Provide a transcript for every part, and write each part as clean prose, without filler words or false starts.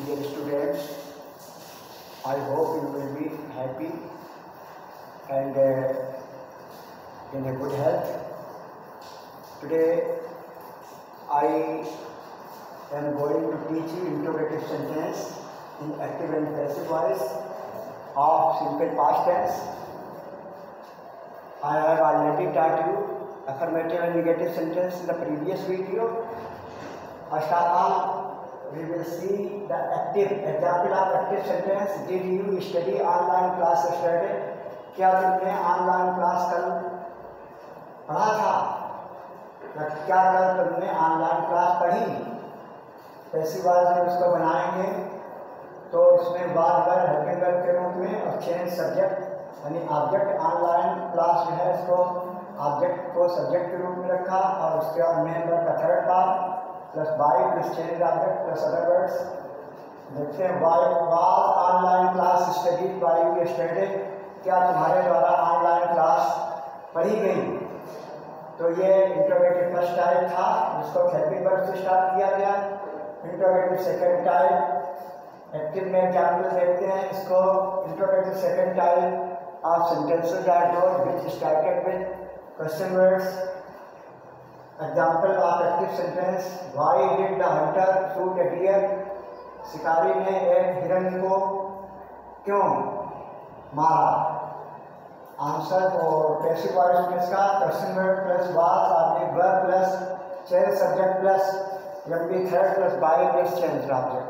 dear students, I hope you will be happy and in a good health. Today I am going to teach you interrogative sentence in active and passive voice of simple past tense. I have already taught you affirmative and negative sentence in the previous video. First of all, we will see the active example of active sentence. Did you study online class yesterday? क्या तुमने online class कल पढ़ा था? या क्या कल तुमने online class पढ़ी? पैसिव वॉइस में उसको बनाएंगे तो इसमें बार बार हेल्पिंग वर्ब के रूप में और चेंज सब्जेक्ट यानी ऑब्जेक्ट ऑनलाइन क्लास जो है इसको ऑब्जेक्ट को सब्जेक्ट के रूप में रखा और उसके बाद मेन वर्ब का third part plus by plus change object plus other words. देखते हैं was online class studied by you yesterday. क्या तुम्हारे द्वारा ऑनलाइन क्लास पढ़ी गई? तो ये इंट्रोगेटिव फर्स्ट टाइप था जिसको हेल्पिंग वर्ब से स्टार्ट किया गया. इंट्रोगेटिव सेकंड टाइप एक्टिव में एग्जाम्पल देखते हैं. इसको interrogative second type of sentences are those which started with question words. Example of active sentence. Why did the hunter shoot a deer? शिकारी ने एक हिरण को क्यों मारा? आंसर और पैसिव वॉइस में इसका question word plus was object verb plus change subject plus MV third plus by plus change object.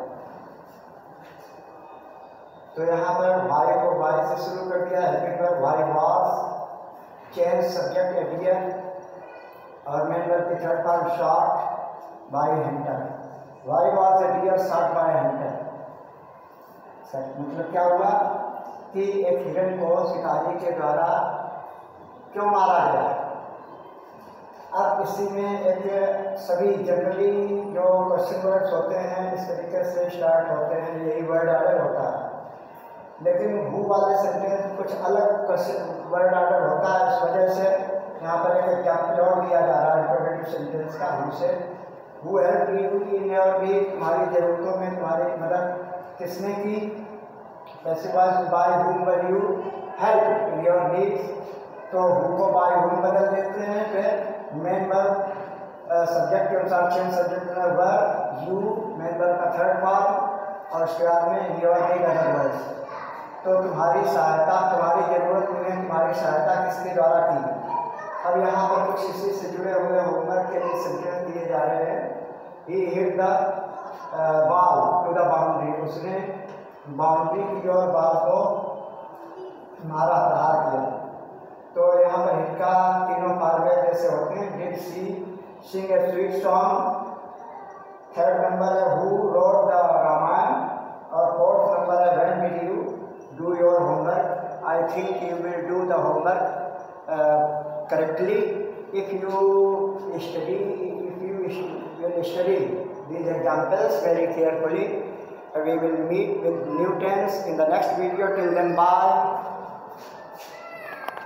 तो यहाँ पर वाई को वाई से शुरू कर दिया. Helping verb why was, change subject a deer और मेन वर्ब की third form shot by hunter. Why was a deer shot by hunter. मतलब क्या हुआ कि एक हिरण को शिकारी के द्वारा क्यों मारा गया. अब इसी में एक सभी जनरली जो क्वेश्चन वर्ड्स होते हैं इस तरीके से स्टार्ट होते हैं, यही वर्ड ऑर्डर होता है. लेकिन हु वाले सेंटेंस कुछ अलग क्वेश्चन वर्ड ऑर्डर होता है. इस वजह से यहाँ पर एक एग्जाम्पल और दिया जा रहा है इंट्रोगेटिव सेंटेंस का. हमसे who help you in your need? तुम्हारी ज़रूरतों में तुम्हारी मदद किसने की? Passive voice by whom were you help in your needs. तो हु को बाय हुम बदल देते हैं. फिर मेन वर्ब सब्जेक्ट के अनुसार चेंज सब्जेक्ट में वर्ब यू मेन वर्ब का थर्ड फॉर्म और उसके बाद में योर नीड अदर वर्ड्स. तो तुम्हारी सहायता, तुम्हारी ज़रूरत में तुम्हारी सहायता किसके द्वारा की? अब यहाँ पर कुछ इसी से जुड़े हुए होमवर्क के लिए सेंटेंस दिए जा रहे हैं. He hit the ball to the boundary. उसने बाउंड्री की ओर बॉल को मारा, प्रहार किया. तो यहाँ पर हिट का तीनों फॉर्मेट जैसे होते हैं. Did she sing a sweet song. Third number है हु रोट द रामायण और फोर्थ नंबर है when did you do your homework. I think you will do the homework correctly if you will study these examples very carefully. We will meet with new tense in the next video. Till then, bye.